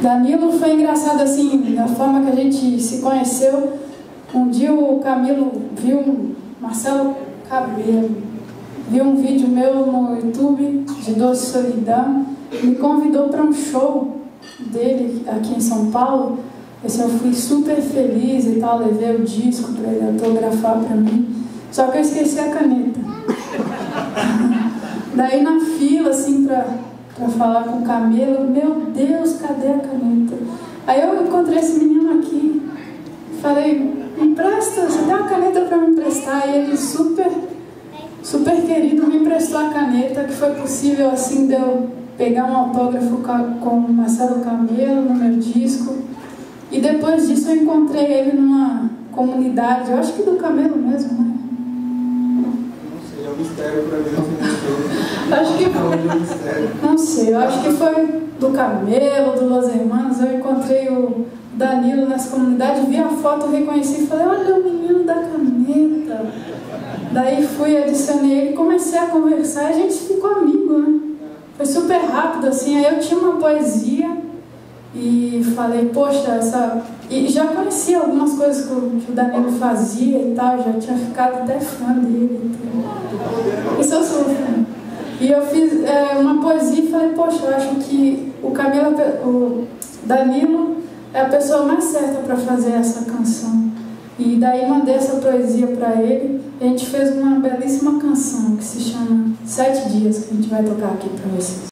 Danilo foi engraçado assim, da forma que a gente se conheceu. Um dia o Camilo viu, Marcelo Cabelo, viu um vídeo meu no YouTube de Doce Solidão, me convidou para um show dele aqui em São Paulo. Eu fui super feliz e tal, levei o disco para ele autografar para mim, só que eu esqueci a caneta. Daí na fila assim para falar com o Camilo, meu Deus, cadê a caneta? Aí eu encontrei esse menino aqui, falei, me empresta, você tem uma caneta para me emprestar? E ele super querido me emprestou a caneta, que foi possível assim de eu pegar um autógrafo com o Marcelo Camelo no meu disco. E depois disso eu encontrei ele numa comunidade, eu acho que do Camelo mesmo, né? Não sei, é um mistério para mim. Acho que não sei, eu acho que foi do Camelo, do Los Hermanos. Eu encontrei o Danilo nessa comunidade, vi a foto, reconheci e falei, olha o menino da caneta. Daí fui, adicionei ele, comecei a conversar e a gente ficou amigo, né? Foi super rápido assim. Aí eu tinha uma poesia e falei, poxa, e já conhecia algumas coisas que o Danilo fazia e tal, já tinha ficado até fã dele. Isso eu sou fã. E eu fiz uma poesia e falei, poxa, eu acho que o Danilo é a pessoa mais certa para fazer essa canção. E daí mandei essa poesia para ele e a gente fez uma belíssima canção que se chama 7 Dias, que a gente vai tocar aqui para vocês.